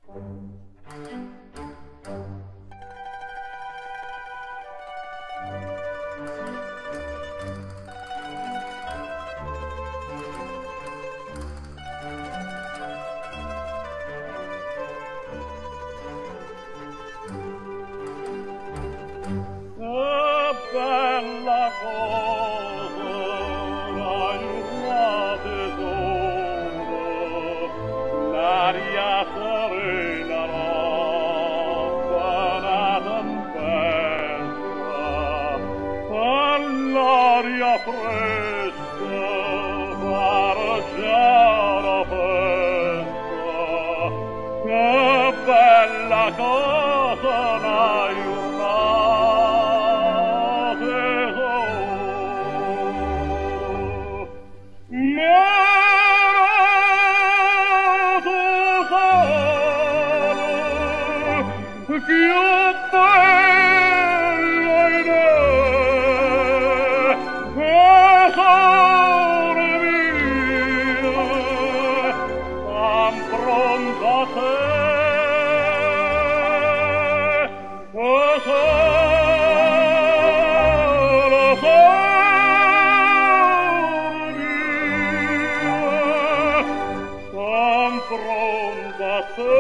Bella cosa, la tesoro, l'aria serena, la tempesta, all'aria fresca, fargia la festa, che bella cosa l'hai che bello ed è, tesoro mio, son pronto a te, tesoro, tesoro mio, son pronto a te.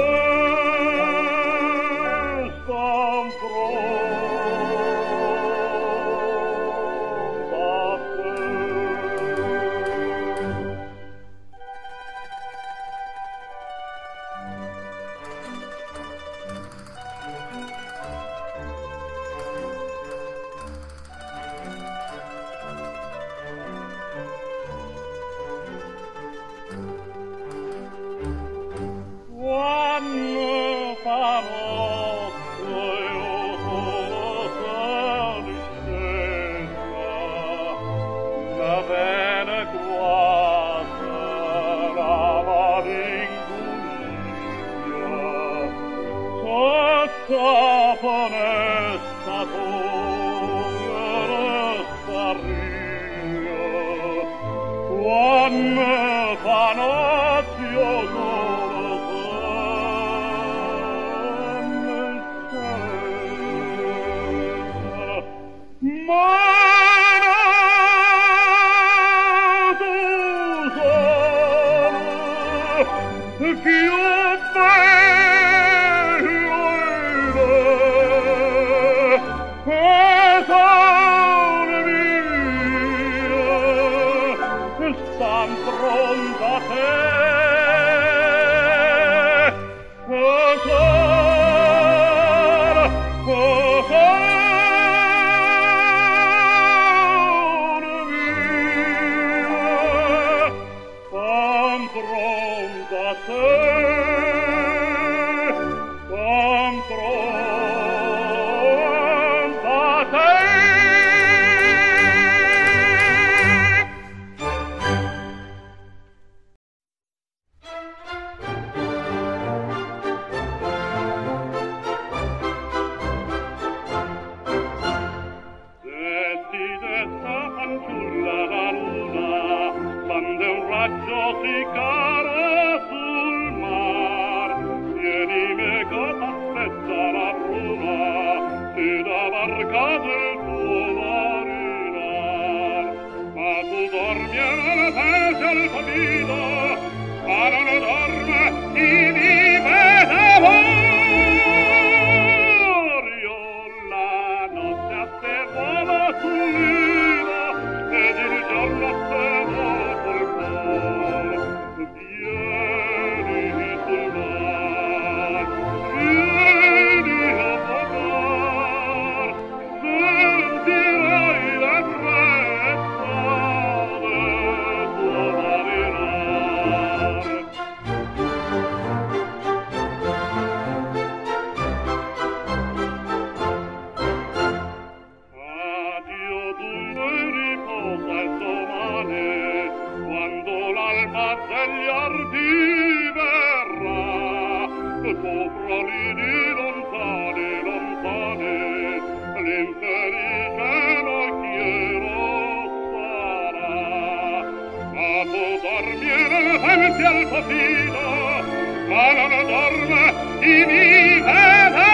ma non dorme chi vive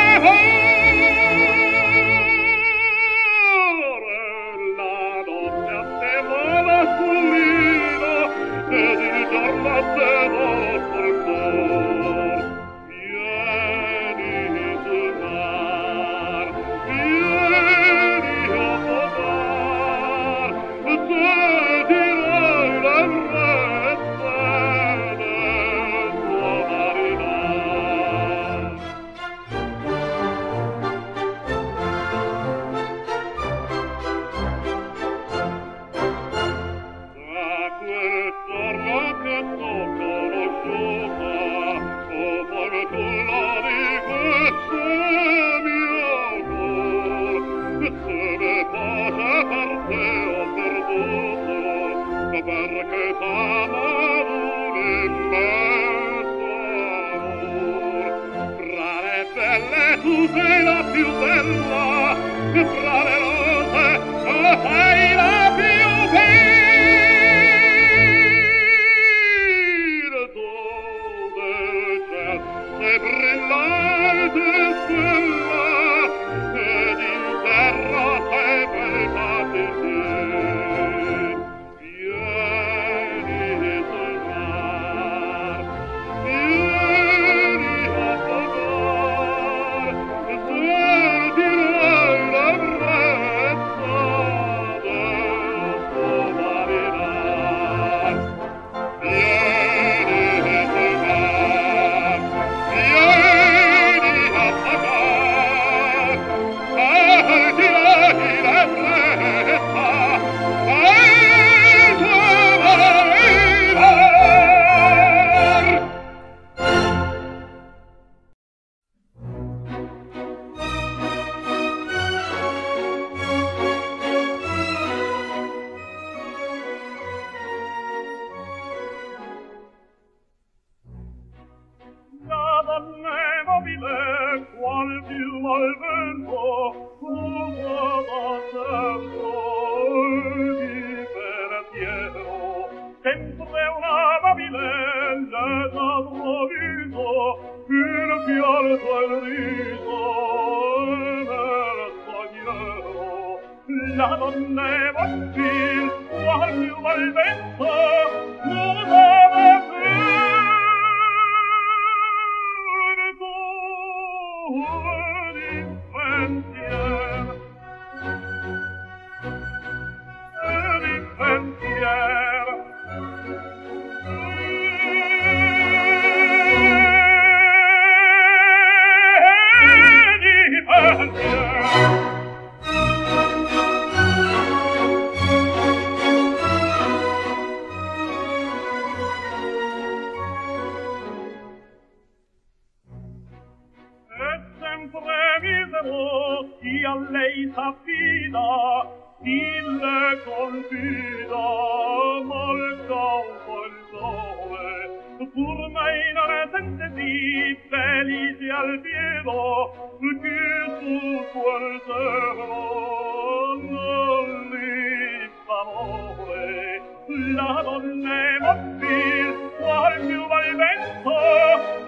d'amore. La notte attevava sul lido ed il giorno attevava sul cor. Vieni sul mar, vieni a potar, se dirai la brezza del tuo marinar. Da quel giorno che t'ho conosciuta, ho fortuna di questo mio cor, se le cose per te ho perduto, perché t'amo un immenso amor. Fra le belle tu sei la più bella, e fra le rose tu sei la più virtù del ciel. Sei brillante stella, ed in terra sei beltà di te. Vieni sul mar, vieni a potar, se dirai la brezza del tuo marinar. Vieni sul mar, vieni a potar, se dirai la brezza del tuo marinar. La donna è mobile, qual piuma al vento, cruda da tempo di pensiero. Sempre una mobile, le da provviso, il pianto e il riso nel sogniero. La donna è mobile, qual piuma al vento, cruda da chi a lei s'affida, chi le confida, mal causa il sole, pur mai non è sente di felice al cielo, che su quel cielo non li s'amore. La donna è mobile, qual più va il vento,